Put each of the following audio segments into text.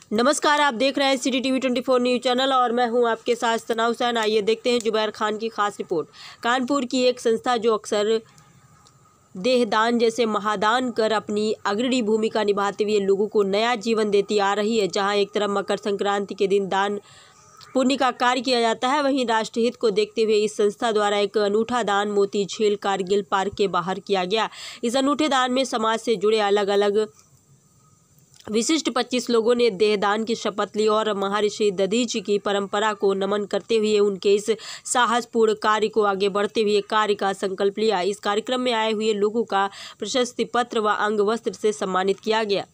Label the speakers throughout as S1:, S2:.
S1: नमस्कार, आप देख रहे हैं सिटी टीवी 24 न्यूज चैनल और मैं हूं आपके साथ सना हुसैन। आइए देखते हैं जुबैर खान की खास रिपोर्ट। कानपुर की एक संस्था जो अक्सर देहदान जैसे महादान कर अपनी अग्रणी भूमिका निभाते हुए लोगों को नया जीवन देती आ रही है। जहां एक तरफ मकर संक्रांति के दिन दान पुण्य का कार्य किया जाता है, वहीं राष्ट्रहित को देखते हुए इस संस्था द्वारा एक अनूठा दान मोती झील कारगिल पार्क के बाहर किया गया। इस अनूठे दान में समाज से जुड़े अलग अलग विशिष्ट 25 लोगों ने देहदान की शपथ ली और महर्षि दधीचि की परंपरा को नमन करते हुए उनके इस साहसपूर्ण कार्य को आगे बढ़ते हुए कार्य का संकल्प लिया। इस कार्यक्रम में आए हुए लोगों का प्रशस्ति पत्र व अंग वस्त्र से सम्मानित किया गया।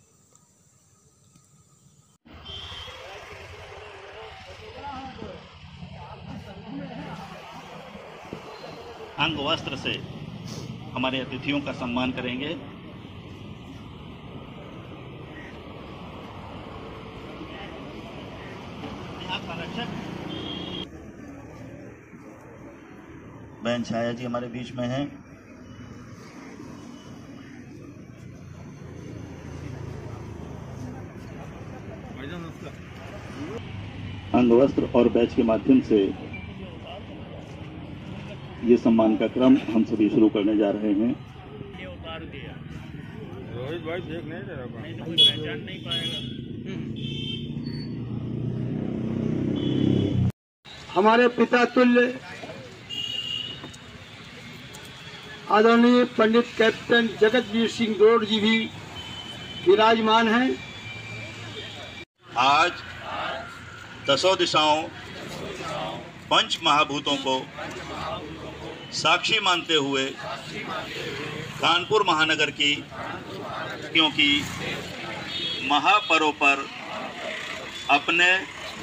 S2: अंग वस्त्र से हमारे अतिथियों का सम्मान करेंगे। बहन छाया जी हमारे बीच में हैं। अंग वस्त्र और बैच के माध्यम से ये सम्मान का क्रम हम सभी शुरू करने जा रहे हैं।
S3: रोहित भाई देख नहीं रहा, पहचान नहीं पाएगा।
S4: हमारे पिता तुल्य आदरणीय पंडित कैप्टन जगतवीर सिंह डोड जी भी विराजमान हैं।
S2: आज दसों दिशाओं पंच महाभूतों को साक्षी मानते हुए कानपुर महानगर की क्योंकि महापर्व पर अपने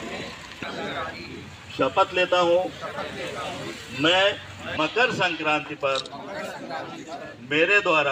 S2: शपथ लेता हूँ। मैं मकर संक्रांति पर मेरे द्वारा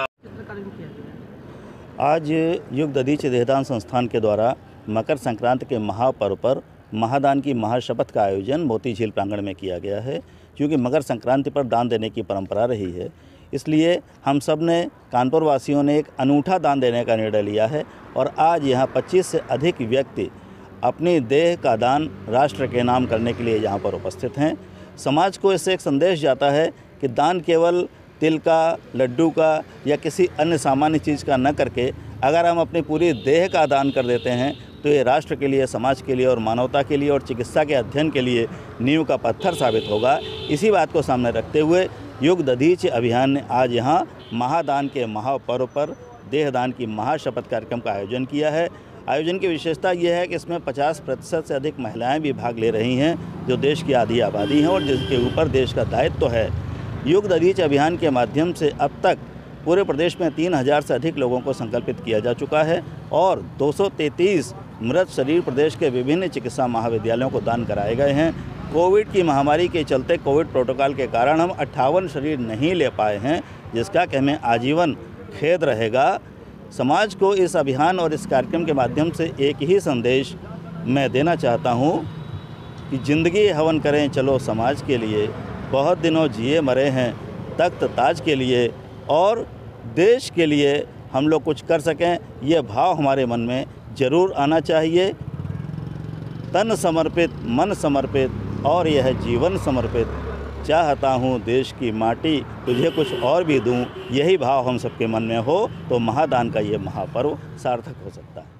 S2: आज युग दधीचि देहदान संस्थान के द्वारा मकर संक्रांति के महापर्व पर महादान की महाशपथ का आयोजन मोती झील प्रांगण में किया गया है। क्योंकि मकर संक्रांति पर दान देने की परंपरा रही है, इसलिए हम सब ने कानपुर वासियों ने एक अनूठा दान देने का निर्णय लिया है और आज यहाँ 25 से अधिक व्यक्ति अपनी देह का दान राष्ट्र के नाम करने के लिए यहाँ पर उपस्थित हैं। समाज को इससे एक संदेश जाता है कि दान केवल तिल का, लड्डू का या किसी अन्य सामान्य चीज़ का न करके अगर हम अपनी पूरी देह का दान कर देते हैं तो ये राष्ट्र के लिए, समाज के लिए और मानवता के लिए और चिकित्सा के अध्ययन के लिए नींव का पत्थर साबित होगा। इसी बात को सामने रखते हुए युग दधीचि अभियान ने आज यहाँ महादान के महापर्व पर देहदान की महाशपथ कार्यक्रम का आयोजन किया है। आयोजन की विशेषता यह है कि इसमें 50% से अधिक महिलाएं भी भाग ले रही हैं, जो देश की आधी आबादी हैं और जिसके ऊपर देश का दायित्व तो है। युग दधीचि अभियान के माध्यम से अब तक पूरे प्रदेश में 3000 से अधिक लोगों को संकल्पित किया जा चुका है और 233 मृत शरीर प्रदेश के विभिन्न चिकित्सा महाविद्यालयों को दान कराए गए हैं। कोविड की महामारी के चलते कोविड प्रोटोकॉल के कारण हम 58 शरीर नहीं ले पाए हैं, जिसका कि हमें आजीवन खेद रहेगा। समाज को इस अभियान और इस कार्यक्रम के माध्यम से एक ही संदेश मैं देना चाहता हूँ कि ज़िंदगी हवन करें चलो समाज के लिए, बहुत दिनों जिए मरे हैं तख्त ताज के लिए और देश के लिए हम लोग कुछ कर सकें, ये भाव हमारे मन में ज़रूर आना चाहिए। तन समर्पित, मन समर्पित और यह जीवन समर्पित, चाहता हूँ देश की माटी तुझे कुछ और भी दूँ, यही भाव हम सबके मन में हो तो महादान का ये महापर्व सार्थक हो सकता है।